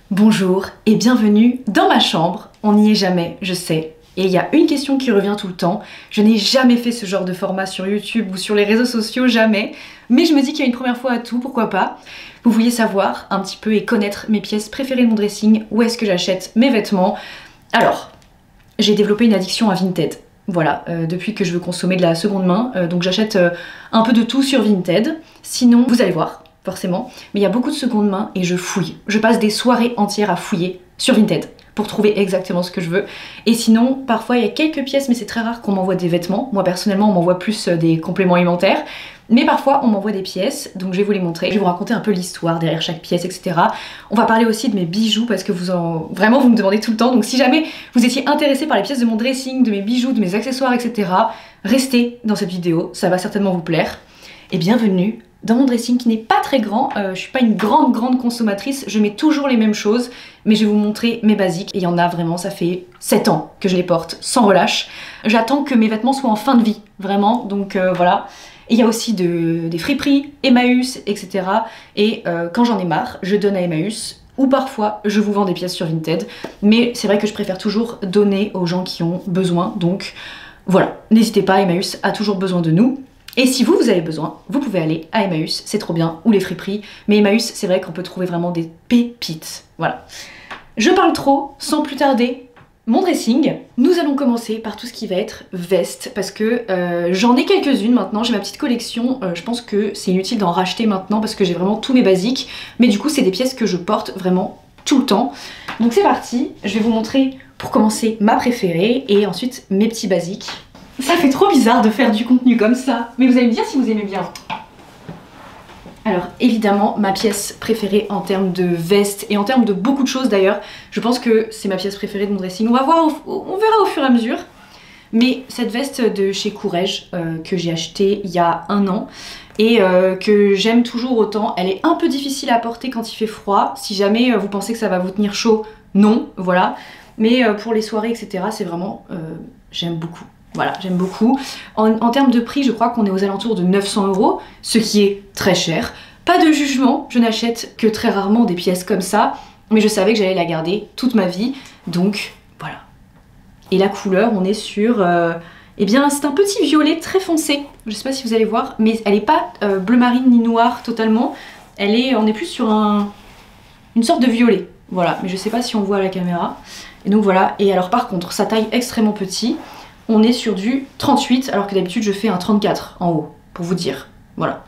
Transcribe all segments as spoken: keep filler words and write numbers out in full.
Bonjour et bienvenue dans ma chambre. On n'y est jamais, je sais. Et il y a une question qui revient tout le temps. Je n'ai jamais fait ce genre de format sur YouTube ou sur les réseaux sociaux, jamais. Mais je me dis qu'il y a une première fois à tout, pourquoi pas. Vous vouliez savoir un petit peu et connaître mes pièces préférées de mon dressing, où est-ce que j'achète mes vêtements. Alors, j'ai développé une addiction à Vinted. Voilà, euh, depuis que je veux consommer de la seconde main, euh, donc j'achète euh, un peu de tout sur Vinted. Sinon, vous allez voir, forcément, mais il y a beaucoup de seconde main et je fouille. Je passe des soirées entières à fouiller sur Vinted pour trouver exactement ce que je veux. Et sinon, parfois il y a quelques pièces, mais c'est très rare qu'on m'envoie des vêtements. Moi personnellement, on m'envoie plus des compléments alimentaires. Mais parfois, on m'envoie des pièces, donc je vais vous les montrer. Je vais vous raconter un peu l'histoire derrière chaque pièce, et cetera. On va parler aussi de mes bijoux, parce que vous en... vraiment, vous me demandez tout le temps. Donc si jamais vous étiez intéressé par les pièces de mon dressing, de mes bijoux, de mes accessoires, et cetera, restez dans cette vidéo, ça va certainement vous plaire. Et bienvenue dans mon dressing qui n'est pas très grand. Euh, je suis pas une grande, grande consommatrice. Je mets toujours les mêmes choses, mais je vais vous montrer mes basiques. Et il y en a vraiment, ça fait sept ans que je les porte, sans relâche. J'attends que mes vêtements soient en fin de vie, vraiment. Donc euh, voilà. Et il y a aussi de, des friperies, Emmaüs, et cetera. Et euh, quand j'en ai marre, je donne à Emmaüs, ou parfois je vous vends des pièces sur Vinted. Mais c'est vrai que je préfère toujours donner aux gens qui ont besoin. Donc voilà, n'hésitez pas, Emmaüs a toujours besoin de nous. Et si vous, vous avez besoin, vous pouvez aller à Emmaüs, c'est trop bien, ou les friperies. Mais Emmaüs, c'est vrai qu'on peut trouver vraiment des pépites. Voilà. Je parle trop, sans plus tarder. Mon dressing, nous allons commencer par tout ce qui va être veste, parce que euh, j'en ai quelques-unes maintenant, j'ai ma petite collection, euh, je pense que c'est inutile d'en racheter maintenant parce que j'ai vraiment tous mes basiques, mais du coup c'est des pièces que je porte vraiment tout le temps. Donc c'est parti, je vais vous montrer pour commencer ma préférée et ensuite mes petits basiques. Ça fait trop bizarre de faire du contenu comme ça, mais vous allez me dire si vous aimez bien. Alors évidemment, ma pièce préférée en termes de veste et en termes de beaucoup de choses d'ailleurs, je pense que c'est ma pièce préférée de mon dressing. On va voir, on verra au fur et à mesure. Mais cette veste de chez Courrèges euh, que j'ai achetée il y a un an et euh, que j'aime toujours autant, elle est un peu difficile à porter quand il fait froid. Si jamais euh, vous pensez que ça va vous tenir chaud, non, voilà. Mais euh, pour les soirées, et cetera, c'est vraiment, euh, j'aime beaucoup. Voilà, j'aime beaucoup. En, en termes de prix, je crois qu'on est aux alentours de neuf cents euros, ce qui est très cher. Pas de jugement, je n'achète que très rarement des pièces comme ça, mais je savais que j'allais la garder toute ma vie, donc voilà. Et la couleur, on est sur... Euh, eh bien, c'est un petit violet très foncé, je sais pas si vous allez voir, mais elle n'est pas euh, bleu marine ni noire totalement, elle est, on est plus sur un, une sorte de violet, voilà, mais je sais pas si on voit à la caméra. Et donc voilà, et alors par contre, sa taille extrêmement petit. On est sur du trente-huit, alors que d'habitude je fais un trente-quatre en haut, pour vous dire. Voilà.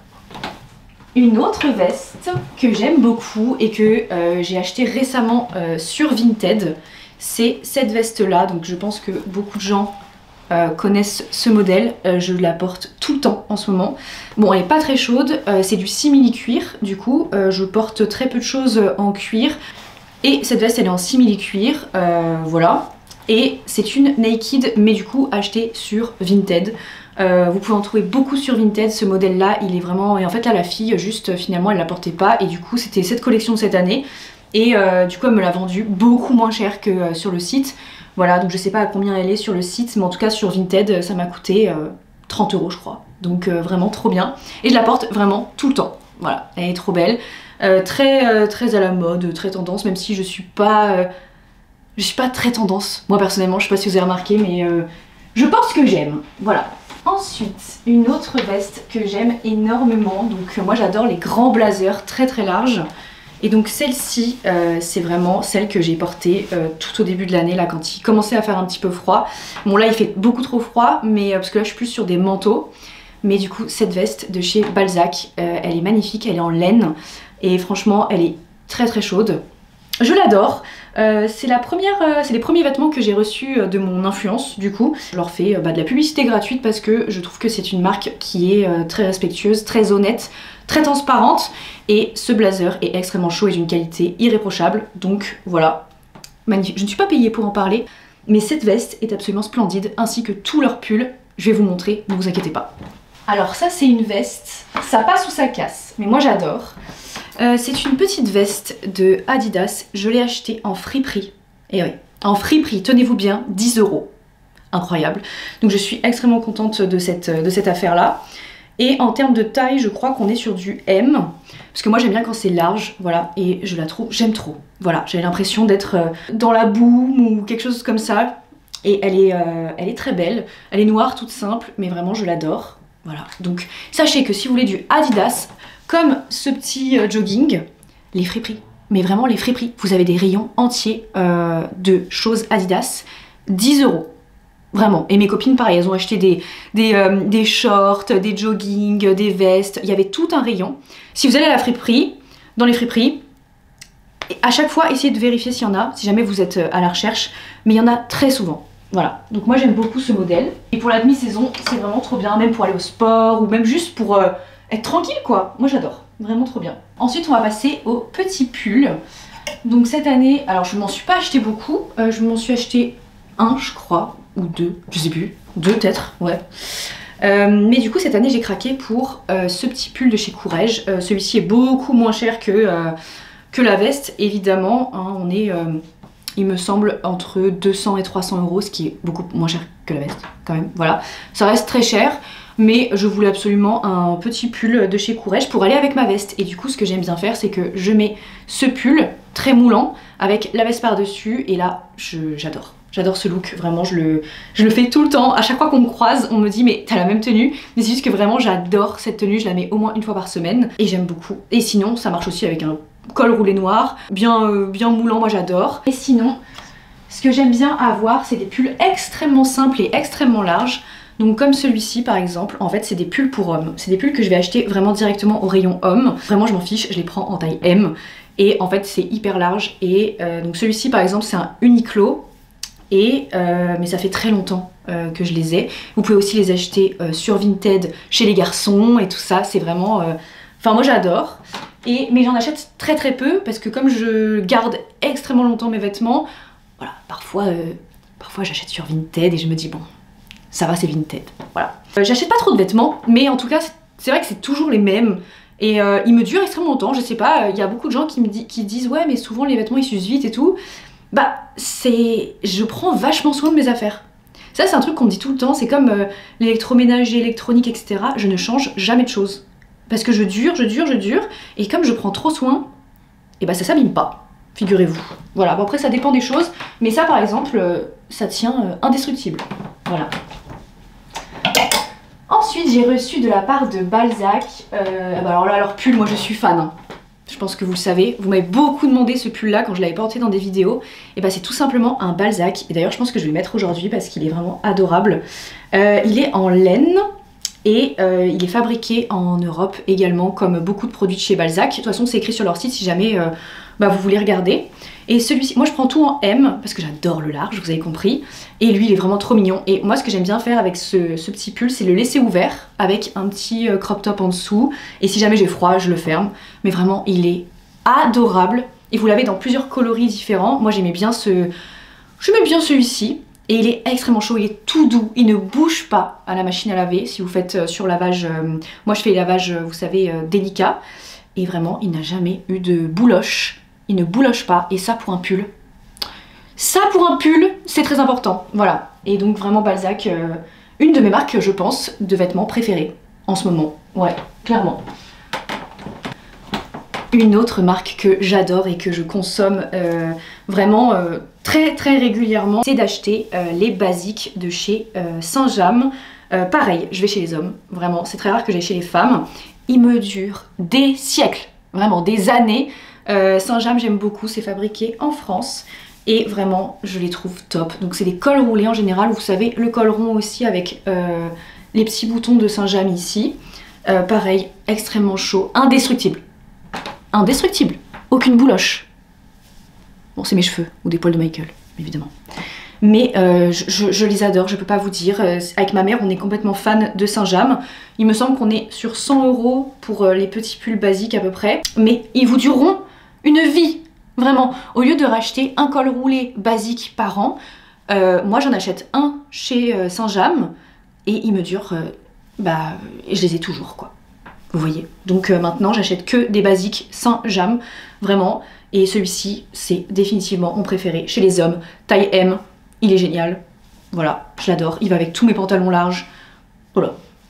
Une autre veste que j'aime beaucoup et que euh, j'ai acheté récemment euh, sur Vinted, c'est cette veste-là. Donc je pense que beaucoup de gens euh, connaissent ce modèle. Euh, je la porte tout le temps en ce moment. Bon, elle n'est pas très chaude, euh, c'est du simili-cuir. Du coup, euh, je porte très peu de choses en cuir. Et cette veste, elle est en simili-cuir, euh, voilà. Et c'est une naked, mais du coup achetée sur Vinted. Euh, vous pouvez en trouver beaucoup sur Vinted, ce modèle là il est vraiment... Et en fait là la fille juste finalement elle la portait pas et du coup c'était cette collection de cette année. Et euh, du coup elle me l'a vendue beaucoup moins cher que euh, sur le site. Voilà, donc je sais pas à combien elle est sur le site, mais en tout cas sur Vinted ça m'a coûté euh, trente euros je crois. Donc euh, vraiment trop bien. Et je la porte vraiment tout le temps. Voilà, elle est trop belle. Euh, très, euh, très à la mode, très tendance, même si je suis pas... Euh, Je suis pas très tendance, moi personnellement, je sais pas si vous avez remarqué, mais euh, je porte ce que j'aime, voilà. Ensuite, une autre veste que j'aime énormément, donc euh, moi j'adore les grands blazers très très larges. Et donc celle-ci, euh, c'est vraiment celle que j'ai portée euh, tout au début de l'année, là quand il commençait à faire un petit peu froid. Bon là il fait beaucoup trop froid, mais euh, parce que là je suis plus sur des manteaux. Mais du coup cette veste de chez Balzac, euh, elle est magnifique, elle est en laine. Et franchement elle est très très chaude. Je l'adore, euh, c'est la première, euh, c'est les premiers vêtements que j'ai reçus de mon influence du coup. Je leur fais euh, bah, de la publicité gratuite parce que je trouve que c'est une marque qui est euh, très respectueuse, très honnête, très transparente. Et ce blazer est extrêmement chaud et d'une qualité irréprochable, donc voilà, magnifique. Je ne suis pas payée pour en parler, mais cette veste est absolument splendide, ainsi que tous leurs pulls. Je vais vous montrer, ne vous inquiétez pas. Alors ça c'est une veste, ça passe ou ça casse, mais moi j'adore. Euh, c'est une petite veste de Adidas, je l'ai achetée en friperie. Et oui, en friperie, tenez-vous bien, dix euros. Incroyable. Donc je suis extrêmement contente de cette, de cette affaire-là. Et en termes de taille, je crois qu'on est sur du M. Parce que moi j'aime bien quand c'est large, voilà, et je la trouve, j'aime trop. Voilà, j'ai l'impression d'être euh, dans la boue ou quelque chose comme ça. Et elle est, euh, elle est très belle. Elle est noire, toute simple, mais vraiment je l'adore. Voilà, donc sachez que si vous voulez du Adidas, comme ce petit euh, jogging, les friperies. Mais vraiment les friperies. Vous avez des rayons entiers euh, de choses Adidas. dix euros. Vraiment. Et mes copines, pareil, elles ont acheté des, des, euh, des shorts, des joggings, des vestes. Il y avait tout un rayon. Si vous allez à la friperie, dans les friperies, à chaque fois, essayez de vérifier s'il y en a, si jamais vous êtes à la recherche. Mais il y en a très souvent. Voilà. Donc moi, j'aime beaucoup ce modèle. Et pour la demi-saison, c'est vraiment trop bien. Même pour aller au sport ou même juste pour euh, être tranquille, quoi. Moi, j'adore. Vraiment trop bien. Ensuite, on va passer au petit pull. Donc cette année, alors je m'en suis pas acheté beaucoup. Euh, je m'en suis acheté un, je crois. Ou deux, je sais plus, deux peut-être, ouais. Euh, mais du coup cette année j'ai craqué pour euh, ce petit pull de chez Courrèges. Euh, Celui-ci est beaucoup moins cher que, euh, que la veste, évidemment. Hein, on est, euh, il me semble, entre deux cents et trois cents euros, ce qui est beaucoup moins cher que la veste, quand même. Voilà, ça reste très cher, mais je voulais absolument un petit pull de chez Courrèges pour aller avec ma veste. Et du coup ce que j'aime bien faire, c'est que je mets ce pull très moulant avec la veste par-dessus, et là j'adore. J'adore ce look, vraiment je le, je le fais tout le temps. À chaque fois qu'on me croise, on me dit mais t'as la même tenue. Mais c'est juste que vraiment j'adore cette tenue, je la mets au moins une fois par semaine et j'aime beaucoup. Et sinon ça marche aussi avec un col roulé noir, bien, euh, bien moulant, moi j'adore. Et sinon, ce que j'aime bien avoir, c'est des pulls extrêmement simples et extrêmement larges. Donc comme celui-ci par exemple, en fait c'est des pulls pour hommes. C'est des pulls que je vais acheter vraiment directement au rayon homme. Vraiment je m'en fiche, je les prends en taille M. Et en fait c'est hyper large. Et euh, donc celui-ci par exemple c'est un Uniqlo. Et euh, mais ça fait très longtemps euh, que je les ai. Vous pouvez aussi les acheter euh, sur Vinted chez les garçons et tout ça. C'est vraiment... Euh... Enfin moi j'adore. Et mais j'en achète très très peu parce que comme je garde extrêmement longtemps mes vêtements, voilà, parfois, euh, parfois j'achète sur Vinted et je me dis bon, ça va, c'est Vinted. Voilà. Euh, j'achète pas trop de vêtements, mais en tout cas c'est vrai que c'est toujours les mêmes. Et euh, ils me durent extrêmement longtemps. Je sais pas, il y a beaucoup de gens qui me di qui disent ouais mais souvent les vêtements ils s'usent vite et tout. Bah, c'est... je prends vachement soin de mes affaires. Ça, c'est un truc qu'on me dit tout le temps, c'est comme euh, l'électroménager, l'électronique, et cetera. Je ne change jamais de choses. Parce que je dure, je dure, je dure, et comme je prends trop soin, et bah ça s'abîme pas, figurez-vous. Voilà, bon après ça dépend des choses, mais ça par exemple, euh, ça tient euh, indestructible. Voilà. Ensuite, j'ai reçu de la part de Balzac, euh, bah alors là, leur pull, moi je suis fan, hein. Je pense que vous le savez, vous m'avez beaucoup demandé ce pull là quand je l'avais porté dans des vidéos. Et bah c'est tout simplement un Balzac. Et d'ailleurs je pense que je vais le mettre aujourd'hui parce qu'il est vraiment adorable. Euh, il est en laine et euh, il est fabriqué en Europe également, comme beaucoup de produits de chez Balzac. De toute façon c'est écrit sur leur site si jamais euh, bah, vous voulez regarder. Et celui-ci, moi je prends tout en M parce que j'adore le large, vous avez compris. Et lui il est vraiment trop mignon. Et moi ce que j'aime bien faire avec ce, ce petit pull, c'est le laisser ouvert avec un petit euh, crop top en dessous. Et si jamais j'ai froid, je le ferme. Mais vraiment il est adorable. Et vous l'avez dans plusieurs coloris différents. Moi j'aimais bien ce... J'aimais bien celui-ci. Et il est extrêmement chaud, il est tout doux, il ne bouge pas à la machine à laver. Si vous faites euh, sur lavage, euh, moi je fais lavage, euh, vous savez, euh, délicat. Et vraiment, il n'a jamais eu de bouloche. Il ne bouloche pas. Et ça pour un pull, ça pour un pull, c'est très important. Voilà. Et donc vraiment Balzac, euh, une de mes marques, je pense, de vêtements préférées en ce moment. Ouais, clairement. Une autre marque que j'adore et que je consomme euh, vraiment euh, très très régulièrement, c'est d'acheter euh, les basiques de chez euh, Saint-James. Euh, pareil, je vais chez les hommes, vraiment, c'est très rare que j'aille chez les femmes. Ils me durent des siècles, vraiment des années. Euh, Saint-James j'aime beaucoup, c'est fabriqué en France et vraiment je les trouve top. Donc c'est des cols roulés en général, vous savez, le col rond aussi avec euh, les petits boutons de Saint-James ici. Euh, pareil, extrêmement chaud, indestructible. Indestructible, aucune bouloche. Bon, c'est mes cheveux ou des poils de Michael, évidemment. Mais euh, je, je, je les adore, je peux pas vous dire. Euh, avec ma mère, on est complètement fan de Saint-James. Il me semble qu'on est sur cent euros pour euh, les petits pulls basiques à peu près. Mais ils vous dureront une vie, vraiment. Au lieu de racheter un col roulé basique par an, euh, moi j'en achète un chez euh, Saint-James et il me dure, euh, bah, et je les ai toujours, quoi. Vous voyez, donc euh, maintenant j'achète que des basiques Saint-James, vraiment, et celui-ci c'est définitivement mon préféré chez les hommes, taille M, il est génial, voilà, je l'adore, il va avec tous mes pantalons larges, voilà,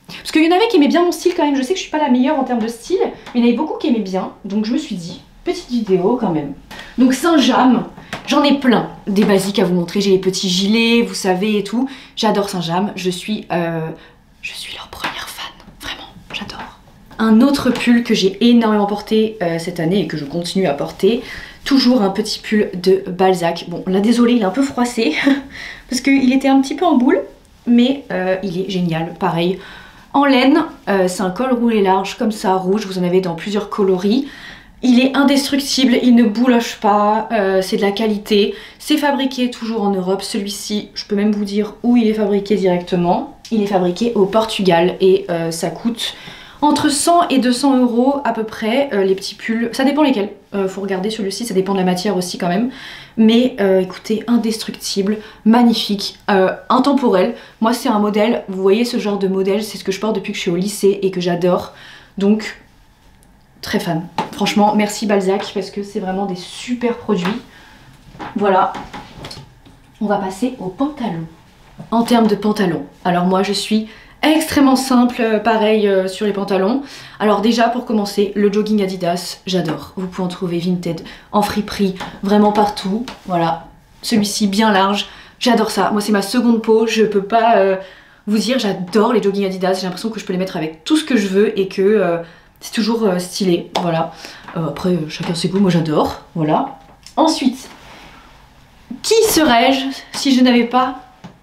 Parce qu'il y en avait qui aimaient bien mon style quand même, je sais que je suis pas la meilleure en termes de style, mais il y en avait beaucoup qui aimaient bien, donc je me suis dit, petite vidéo quand même. Donc Saint-James, j'en ai plein des basiques à vous montrer, j'ai les petits gilets, vous savez et tout. J'adore Saint-James, je suis, euh, je suis leur première fan, vraiment, j'adore. Un autre pull que j'ai énormément porté euh, cette année et que je continue à porter, toujours un petit pull de Balzac. Bon là désolé, il est un peu froissé, parce qu'il était un petit peu en boule, mais euh, il est génial, pareil. En laine, euh, c'est un col roulé large comme ça, rouge, vous en avez dans plusieurs coloris. Il est indestructible, il ne bouloche pas, euh, c'est de la qualité. C'est fabriqué toujours en Europe, celui-ci, je peux même vous dire où il est fabriqué directement. Il est fabriqué au Portugal et euh, ça coûte entre cent et deux cents euros à peu près, euh, les petits pulls. Ça dépend lesquels, euh, faut regarder sur le site, ça dépend de la matière aussi quand même. Mais euh, écoutez, indestructible, magnifique, euh, intemporel. Moi c'est un modèle, vous voyez ce genre de modèle, c'est ce que je porte depuis que je suis au lycée et que j'adore. Donc, très fan. Franchement, merci Balzac parce que c'est vraiment des super produits. Voilà. On va passer aux pantalons. En termes de pantalons, alors moi je suis extrêmement simple, pareil euh, sur les pantalons. Alors déjà pour commencer, le jogging Adidas, j'adore. Vous pouvez en trouver Vinted, en friperie, vraiment partout. Voilà, celui-ci bien large, j'adore ça. Moi c'est ma seconde peau, je peux pas euh, vous dire, j'adore les jogging Adidas. J'ai l'impression que je peux les mettre avec tout ce que je veux et que euh, c'est toujours euh, stylé. Voilà. Euh, après euh, chacun ses goûts, moi j'adore. Voilà. Ensuite, qui serais-je si je n'avais pas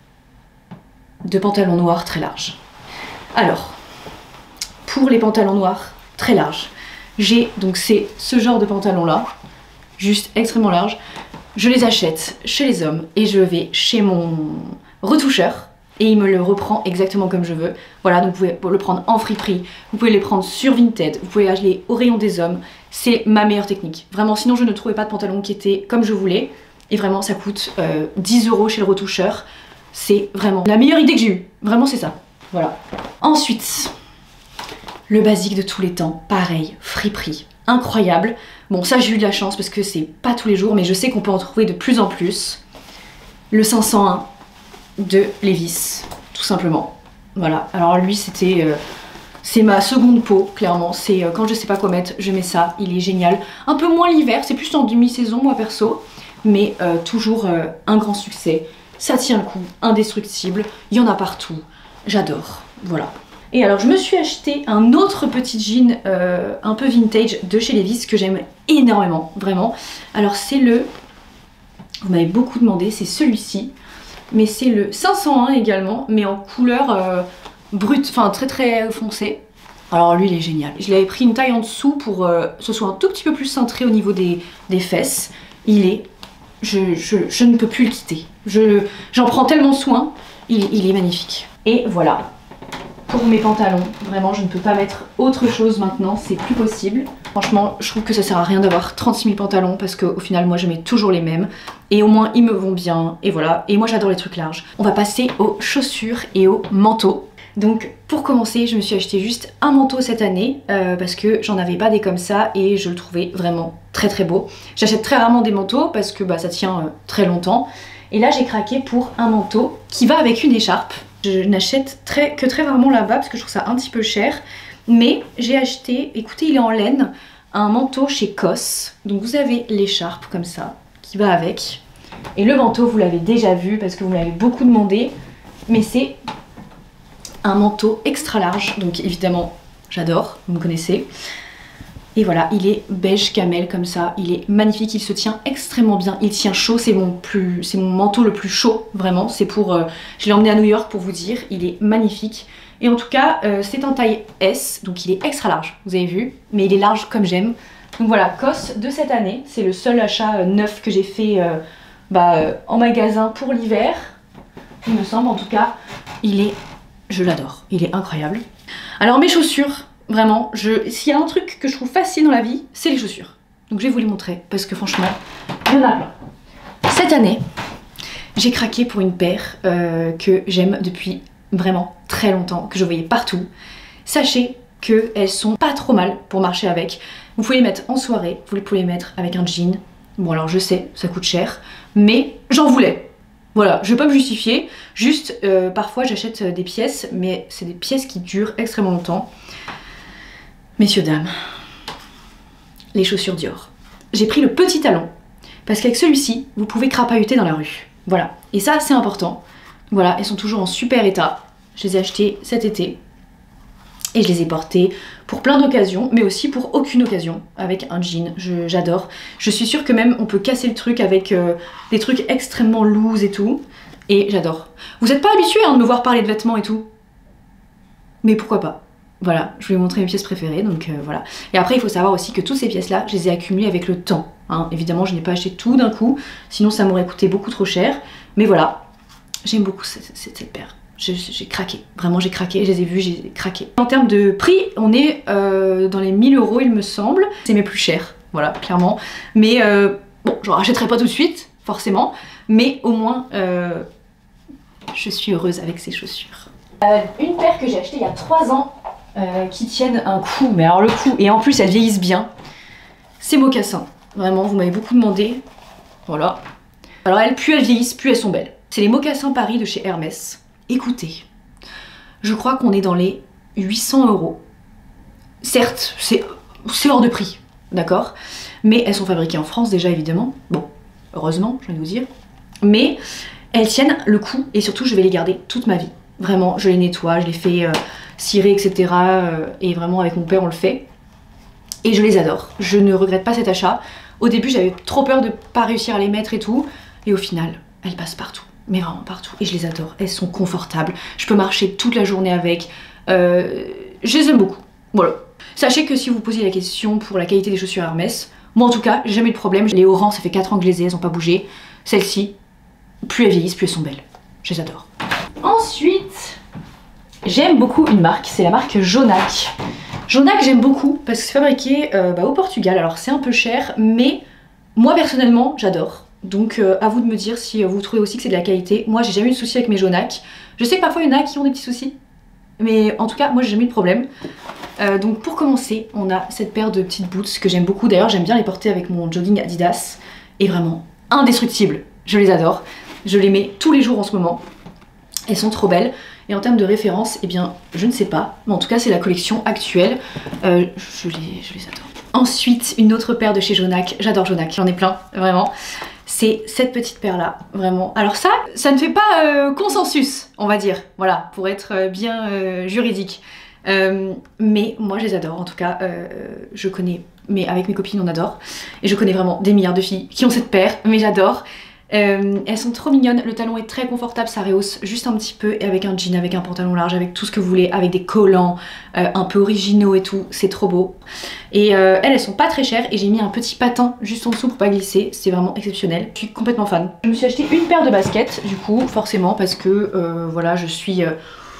de pantalon noir très large? Alors, pour les pantalons noirs très larges, j'ai donc c'est ce genre de pantalon là, juste extrêmement large. Je les achète chez les hommes et je vais chez mon retoucheur et il me le reprend exactement comme je veux. Voilà, donc vous pouvez le prendre en friperie, vous pouvez les prendre sur Vinted, vous pouvez aller au rayon des hommes. C'est ma meilleure technique. Vraiment, sinon je ne trouvais pas de pantalon qui était comme je voulais. Et vraiment, ça coûte euh, dix euros chez le retoucheur. C'est vraiment la meilleure idée que j'ai eue. Vraiment, c'est ça. Voilà. Ensuite, le basique de tous les temps. Pareil, friperie. Incroyable. Bon, ça, j'ai eu de la chance parce que c'est pas tous les jours, mais je sais qu'on peut en trouver de plus en plus. Le cinq cent un de Levi's, tout simplement. Voilà. Alors lui, c'était... Euh, c'est ma seconde peau, clairement. C'est euh, quand je sais pas quoi mettre, je mets ça. Il est génial. Un peu moins l'hiver. C'est plus en demi-saison, moi, perso. Mais euh, toujours euh, un grand succès. Ça tient le coup, indestructible, il y en a partout, j'adore, voilà. Et alors je me suis acheté un autre petit jean euh, un peu vintage de chez Levi's que j'aime énormément, vraiment. Alors c'est le, vous m'avez beaucoup demandé, c'est celui-ci, mais c'est le cinq cent un également, mais en couleur euh, brute, enfin très très foncée. Alors lui il est génial, je l'avais pris une taille en dessous pour euh, que ce soit un tout petit peu plus cintré au niveau des, des fesses. Il est... Je, je, je ne peux plus le quitter. J'en prends tellement soin. Il, il est magnifique. Et voilà. Pour mes pantalons, vraiment, je ne peux pas mettre autre chose maintenant. C'est plus possible. Franchement, je trouve que ça sert à rien d'avoir trente-six mille pantalons parce qu'au final, moi, je mets toujours les mêmes. Et au moins, ils me vont bien. Et voilà. Et moi, j'adore les trucs larges. On va passer aux chaussures et aux manteaux. Donc pour commencer, je me suis acheté juste un manteau cette année euh, parce que j'en avais pas des comme ça et je le trouvais vraiment très très beau. J'achète très rarement des manteaux parce que bah, ça tient euh, très longtemps. Et là j'ai craqué pour un manteau qui va avec une écharpe. Je n'achète très, que très rarement là-bas parce que je trouve ça un petit peu cher. Mais j'ai acheté, écoutez il est en laine, un manteau chez Cos. Donc vous avez l'écharpe comme ça qui va avec. Et le manteau vous l'avez déjà vu parce que vous l'avez beaucoup demandé. Mais c'est... un manteau extra large, donc évidemment j'adore, vous me connaissez. Et voilà, il est beige camel comme ça, il est magnifique, il se tient extrêmement bien, il tient chaud, c'est mon plus, c'est mon manteau le plus chaud, vraiment, c'est pour, euh, je l'ai emmené à New York pour vous dire, il est magnifique. Et en tout cas, euh, c'est en taille S, donc il est extra large, vous avez vu, mais il est large comme j'aime. Donc voilà, Cos de cette année, c'est le seul achat euh, neuf que j'ai fait euh, bah, euh, en magasin pour l'hiver, il me semble en tout cas, il est... Je l'adore, il est incroyable. Alors mes chaussures, vraiment, je... s'il y a un truc que je trouve facile dans la vie, c'est les chaussures. Donc je vais vous les montrer, parce que franchement, il y en a plein. Cette année, j'ai craqué pour une paire euh, que j'aime depuis vraiment très longtemps, que je voyais partout. Sachez qu'elles sont pas trop mal pour marcher avec. Vous pouvez les mettre en soirée, vous pouvez les mettre avec un jean. Bon alors je sais, ça coûte cher, mais j'en voulais. Voilà, je vais pas me justifier, juste euh, parfois j'achète des pièces, mais c'est des pièces qui durent extrêmement longtemps. Messieurs, dames, les chaussures Dior. J'ai pris le petit talon, parce qu'avec celui-ci, vous pouvez crapahuter dans la rue. Voilà, et ça c'est important. Voilà, elles sont toujours en super état. Je les ai achetées cet été. Et je les ai portées pour plein d'occasions, mais aussi pour aucune occasion, avec un jean, j'adore. Je, je suis sûre que même on peut casser le truc avec euh, des trucs extrêmement loose et tout, et j'adore. Vous n'êtes pas habitués hein, de me voir parler de vêtements et tout, mais pourquoi pas. Voilà, je vais vous montrer mes pièces préférées, donc euh, voilà. Et après il faut savoir aussi que toutes ces pièces-là, je les ai accumulées avec le temps. Hein. Évidemment, je n'ai pas acheté tout d'un coup, sinon ça m'aurait coûté beaucoup trop cher, mais voilà, j'aime beaucoup cette, cette, cette paire. J'ai craqué, vraiment j'ai craqué, je les ai vus, j'ai craqué. En termes de prix, on est euh, dans les mille euros il me semble. C'est mes plus chers, voilà, clairement. Mais euh, bon, je rachèterai pas tout de suite, forcément. Mais au moins, euh, je suis heureuse avec ces chaussures. Euh, une paire que j'ai achetée il y a trois ans, euh, qui tiennent un coup, mais alors le coup, et en plus elles vieillissent bien. Ces mocassins, vraiment, vous m'avez beaucoup demandé. Voilà. Alors elles, plus elles vieillissent, plus elles sont belles. C'est les mocassins Paris de chez Hermès. Écoutez, je crois qu'on est dans les huit cents euros. Certes, c'est hors de prix, d'accord? Mais elles sont fabriquées en France déjà, évidemment. Bon, heureusement, je vais vous dire. Mais elles tiennent le coup et surtout, je vais les garder toute ma vie. Vraiment, je les nettoie, je les fais euh, cirer, et cetera. Euh, et vraiment, avec mon père, on le fait. Et je les adore. Je ne regrette pas cet achat. Au début, j'avais trop peur de ne pas réussir à les mettre et tout. Et au final, elles passent partout. Mais vraiment partout, et je les adore, elles sont confortables, je peux marcher toute la journée avec, euh, je les aime beaucoup, voilà. Sachez que si vous posez la question pour la qualité des chaussures Hermès, moi en tout cas, j'ai jamais eu de problème, les Oran, ça fait quatre ans que je les ai, elles n'ont pas bougé, celles-ci, plus elles vieillissent, plus elles sont belles, je les adore. Ensuite, j'aime beaucoup une marque, c'est la marque Jonac. Jonac j'aime beaucoup, parce que c'est fabriqué euh, bah, au Portugal, alors c'est un peu cher, mais moi personnellement, j'adore. Donc euh, à vous de me dire si vous trouvez aussi que c'est de la qualité. Moi j'ai jamais eu de soucis avec mes Jonac. Je sais que parfois il y en a qui ont des petits soucis. Mais en tout cas moi j'ai jamais eu de problème. Euh, donc pour commencer on a cette paire de petites boots que j'aime beaucoup. D'ailleurs j'aime bien les porter avec mon jogging Adidas. Et vraiment indestructibles. Je les adore. Je les mets tous les jours en ce moment. Elles sont trop belles. Et en termes de référence, eh bien je ne sais pas. Mais en tout cas c'est la collection actuelle. Euh, je, les, je les adore. Ensuite une autre paire de chez Jonac. J'adore Jonac, j'en ai plein vraiment. C'est cette petite paire là, vraiment. Alors ça, ça ne fait pas euh, consensus, on va dire, voilà, pour être euh, bien euh, juridique. Euh, mais moi je les adore, en tout cas, euh, je connais, mais avec mes copines on adore. Et je connais vraiment des milliards de filles qui ont cette paire, mais j'adore. Euh, elles sont trop mignonnes, le talon est très confortable, ça rehausse juste un petit peu, et avec un jean, avec un pantalon large, avec tout ce que vous voulez, avec des collants euh, un peu originaux et tout, c'est trop beau. Et euh, elles, elles sont pas très chères, et j'ai mis un petit patin juste en dessous pour pas glisser, c'est vraiment exceptionnel. Je suis complètement fan. Je me suis acheté une paire de baskets, du coup, forcément, parce que euh, voilà, je suis euh,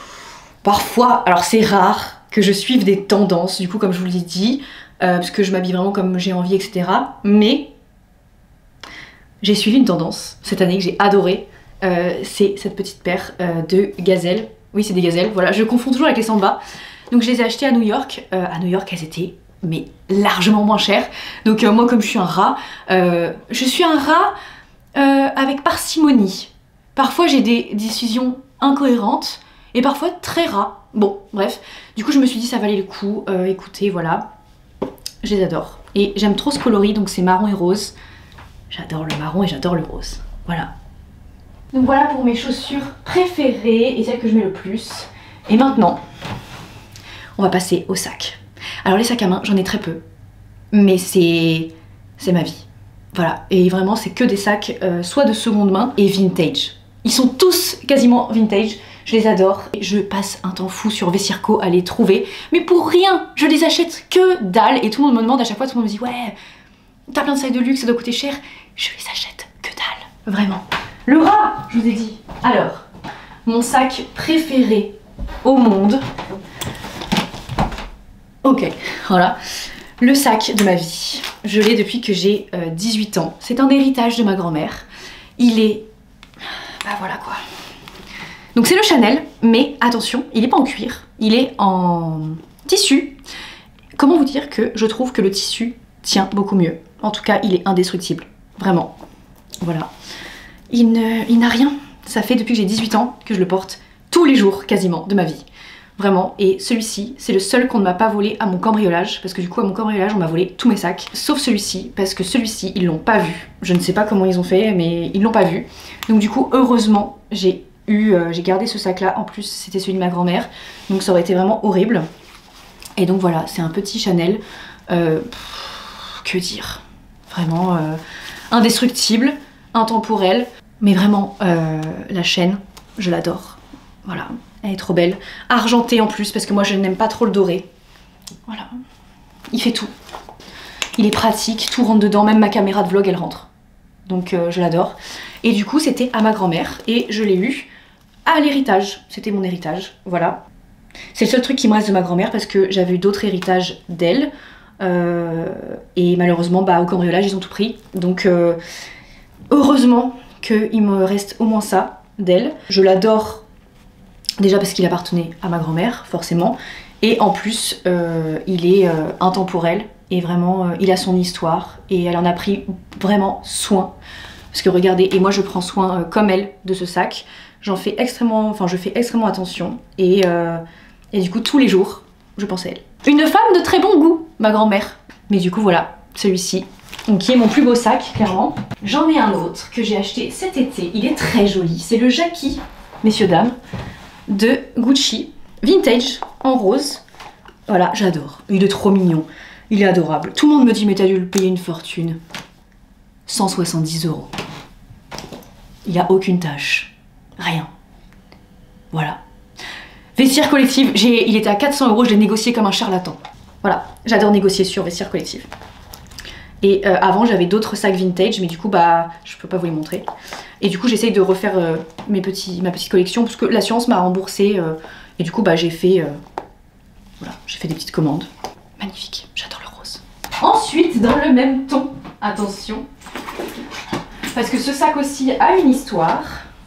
parfois, alors c'est rare que je suive des tendances, du coup, comme je vous l'ai dit, euh, parce que je m'habille vraiment comme j'ai envie, et cetera. Mais j'ai suivi une tendance cette année que j'ai adorée, euh, c'est cette petite paire euh, de gazelles. Oui, c'est des gazelles, voilà, je confonds toujours avec les samba. Donc je les ai achetées à New York. Euh, à New York, elles étaient mais largement moins chères. Donc euh, moi, comme je suis un rat, euh, je suis un rat euh, avec parcimonie. Parfois j'ai des décisions incohérentes et parfois très rat. Bon, bref. Du coup, je me suis dit ça valait le coup. Euh, écoutez, voilà, je les adore. Et j'aime trop ce coloris, donc c'est marron et rose. J'adore le marron et j'adore le rose. Voilà. Donc voilà pour mes chaussures préférées et celles que je mets le plus. Et maintenant, on va passer aux sacs. Alors les sacs à main, j'en ai très peu. Mais c'est c'est ma vie. Voilà. Et vraiment, c'est que des sacs euh, soit de seconde main et vintage. Ils sont tous quasiment vintage. Je les adore. Je passe un temps fou sur Vessirco à les trouver. Mais pour rien, je les achète que dalle. Et tout le monde me demande à chaque fois, tout le monde me dit ouais, t'as plein de sacs de luxe, ça doit coûter cher. Je les achète que dalle. Vraiment. Le rat, je vous ai dit. Alors, mon sac préféré au monde. Ok, voilà. Le sac de ma vie. Je l'ai depuis que j'ai euh, dix-huit ans. C'est un héritage de ma grand-mère. Il est... Bah voilà quoi. Donc c'est le Chanel, mais attention, il n'est pas en cuir. Il est en tissu. Comment vous dire que je trouve que le tissu tient beaucoup mieux. En tout cas, il est indestructible. Vraiment. Voilà. Il n'a rien. Ça fait depuis que j'ai dix-huit ans que je le porte tous les jours quasiment de ma vie. Vraiment, et celui-ci, c'est le seul qu'on ne m'a pas volé à mon cambriolage, parce que du coup à mon cambriolage on m'a volé tous mes sacs, sauf celui-ci, parce que celui-ci ils l'ont pas vu. Je ne sais pas comment ils ont fait, mais ils l'ont pas vu. Donc du coup heureusement j'ai eu, euh, j'ai gardé ce sac là, en plus c'était celui de ma grand-mère, donc ça aurait été vraiment horrible. Et donc voilà, c'est un petit Chanel, euh, pff, que dire, vraiment euh, indestructible, intemporel, mais vraiment euh, la chaîne, je l'adore, voilà. Elle est trop belle. Argentée en plus, parce que moi je n'aime pas trop le doré. Voilà. Il fait tout. Il est pratique, tout rentre dedans, même ma caméra de vlog elle rentre. Donc euh, je l'adore. Et du coup c'était à ma grand-mère et je l'ai eu à l'héritage. C'était mon héritage, voilà. C'est le seul truc qui me reste de ma grand-mère parce que j'avais eu d'autres héritages d'elle. Euh, et malheureusement bah, au cambriolage ils ont tout pris. Donc euh, heureusement qu'il me reste au moins ça d'elle. Je l'adore. Déjà parce qu'il appartenait à ma grand-mère, forcément. Et en plus, euh, il est euh, intemporel. Et vraiment, euh, il a son histoire. Et elle en a pris vraiment soin. Parce que regardez, et moi je prends soin euh, comme elle de ce sac. J'en fais extrêmement, enfin je fais extrêmement attention. Et, euh, et du coup, tous les jours, je pense à elle. Une femme de très bon goût, ma grand-mère. Mais du coup, voilà, celui-ci. Donc, qui est mon plus beau sac, clairement. J'en ai un autre que j'ai acheté cet été. Il est très joli. C'est le Jackie, messieurs, dames, de Gucci, vintage, en rose. Voilà, j'adore. Il est trop mignon. Il est adorable. Tout le monde me dit, mais t'as dû le payer une fortune. cent soixante-dix euros. Il a aucune tache. Rien. Voilà. Vestiaire collective, il était à quatre cents euros, je l'ai négocié comme un charlatan. Voilà, j'adore négocier sur Vestiaire collective. Et euh, avant j'avais d'autres sacs vintage, mais du coup bah je peux pas vous les montrer. Et du coup j'essaye de refaire euh, mes petits, ma petite collection, parce que l'assurance m'a remboursé. Euh, et du coup bah j'ai fait, euh, voilà, j'ai fait des petites commandes. Magnifique, j'adore le rose. Ensuite, dans le même ton, attention, parce que ce sac aussi a une histoire.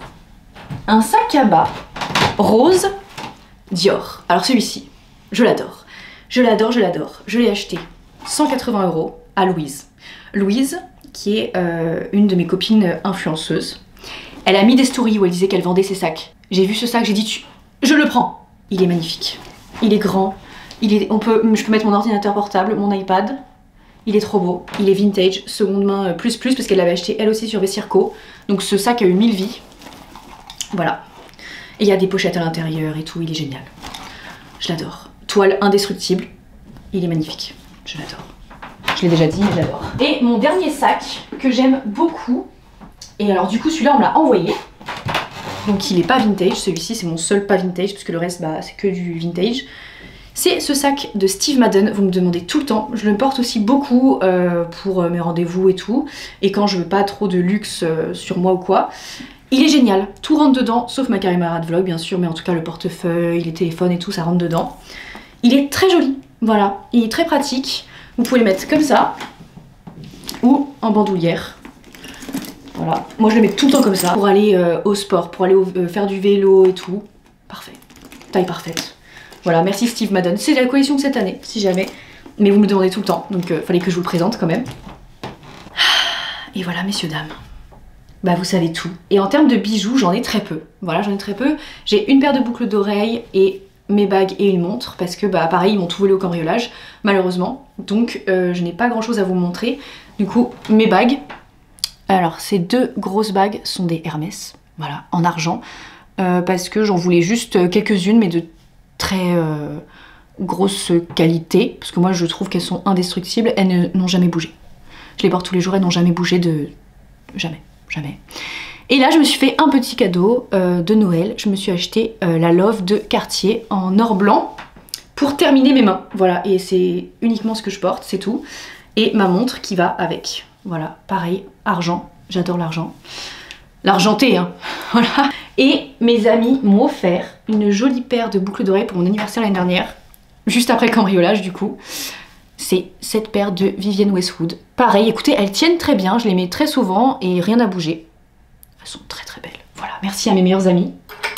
Un sac à bas rose Dior. Alors celui-ci, je l'adore. Je l'adore, je l'adore. Je l'ai acheté cent quatre-vingts euros à Louise. Louise, qui est euh, une de mes copines influenceuses. Elle a mis des stories où elle disait qu'elle vendait ses sacs. J'ai vu ce sac, j'ai dit tu... je le prends. Il est magnifique. Il est grand. Il est... On peut... Je peux mettre mon ordinateur portable, mon iPad. Il est trop beau. Il est vintage, seconde main plus plus, parce qu'elle l'avait acheté elle aussi sur Vestiaire Co. Donc ce sac a eu mille vies. Voilà. Et il y a des pochettes à l'intérieur et tout, il est génial. Je l'adore. Toile indestructible. Il est magnifique. Je l'adore. Je l'ai déjà dit, mais j'adore. Et mon dernier sac que j'aime beaucoup. Et alors du coup celui-là on me l'a envoyé. Donc il est pas vintage, celui-ci c'est mon seul pas vintage, parce que le reste bah, c'est que du vintage. C'est ce sac de Steve Madden, vous me demandez tout le temps. Je le porte aussi beaucoup euh, pour mes rendez-vous et tout. Et quand je veux pas trop de luxe euh, sur moi ou quoi. Il est génial, tout rentre dedans, sauf ma caméra de vlog bien sûr, mais en tout cas le portefeuille, les téléphones et tout, ça rentre dedans. Il est très joli, voilà, il est très pratique. Vous pouvez le mettre comme ça, ou en bandoulière. Voilà, moi je le mets tout le temps comme ça, pour aller euh, au sport, pour aller au, euh, faire du vélo et tout. Parfait, taille parfaite. Voilà, merci Steve Madden, c'est la collection de cette année, si jamais. Mais vous me le demandez tout le temps, donc euh, fallait que je vous le présente quand même. Et voilà, messieurs, dames. Bah vous savez tout. Et en termes de bijoux, j'en ai très peu. Voilà, j'en ai très peu. J'ai une paire de boucles d'oreilles et mes bagues et une montre, parce que bah pareil, ils m'ont tout volé au cambriolage, malheureusement. Donc euh, je n'ai pas grand chose à vous montrer. Du coup, mes bagues. Alors ces deux grosses bagues sont des Hermès, voilà, en argent. Euh, parce que j'en voulais juste quelques-unes, mais de très euh, grosse qualité. Parce que moi je trouve qu'elles sont indestructibles, elles n'ont jamais bougé. Je les porte tous les jours, elles n'ont jamais bougé de... Jamais. Jamais. Et là je me suis fait un petit cadeau euh, de Noël. Je me suis acheté euh, la Love de Cartier en or blanc pour terminer mes mains. Voilà, et c'est uniquement ce que je porte, c'est tout. Et ma montre qui va avec. Voilà, pareil, argent. J'adore l'argent. L'argenté, hein. Voilà. Et mes amis m'ont offert une jolie paire de boucles d'oreilles pour mon anniversaire l'année dernière. Juste après le cambriolage du coup. C'est cette paire de Vivienne Westwood. Pareil, écoutez, elles tiennent très bien, je les mets très souvent et rien n'a bougé. Elles sont très très belles. Voilà, merci à mes meilleurs amis.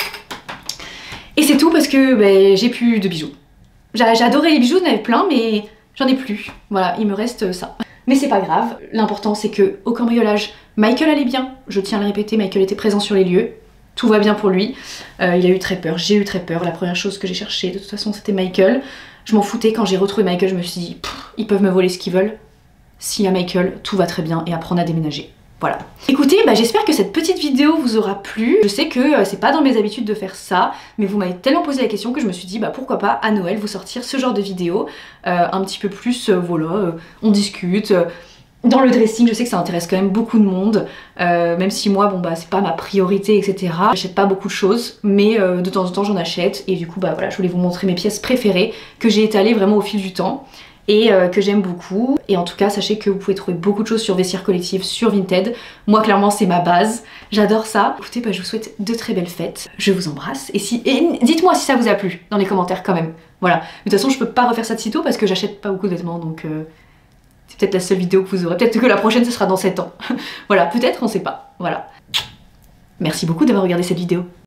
Et c'est tout parce que ben, j'ai plus de bijoux. J'adorais les bijoux, j'en avais plein, mais j'en ai plus. Voilà, il me reste ça. Mais c'est pas grave, l'important c'est que au cambriolage, Michael allait bien. Je tiens à le répéter, Michael était présent sur les lieux. tout va bien pour lui. Euh, il a eu très peur, j'ai eu très peur. La première chose que j'ai cherché de toute façon c'était Michael. Je m'en foutais, quand j'ai retrouvé Michael je me suis dit ils peuvent me voler ce qu'ils veulent. S'il y a Michael, tout va très bien et après on a déménagé. Voilà. Écoutez, bah, j'espère que cette petite vidéo vous aura plu. Je sais que euh, c'est pas dans mes habitudes de faire ça, mais vous m'avez tellement posé la question que je me suis dit bah pourquoi pas à Noël vous sortir ce genre de vidéo euh, un petit peu plus, euh, voilà, euh, on discute. Euh, dans le dressing, je sais que ça intéresse quand même beaucoup de monde, euh, même si moi, bon bah c'est pas ma priorité, et cetera. J'achète pas beaucoup de choses, mais euh, de temps en temps j'en achète et du coup bah voilà, je voulais vous montrer mes pièces préférées que j'ai étalées vraiment au fil du temps. Et euh, que j'aime beaucoup. Et en tout cas, sachez que vous pouvez trouver beaucoup de choses sur Vestiaire Collectif, sur Vinted. Moi, clairement, c'est ma base. J'adore ça. Écoutez, bah, je vous souhaite de très belles fêtes. Je vous embrasse. Et, si... et dites-moi si ça vous a plu dans les commentaires quand même. Voilà. Mais de toute façon, je peux pas refaire ça de sitôt parce que j'achète pas beaucoup de vêtements. Donc, euh, c'est peut-être la seule vidéo que vous aurez. Peut-être que la prochaine, ce sera dans sept ans. Voilà. Peut-être, on sait pas. Voilà. Merci beaucoup d'avoir regardé cette vidéo.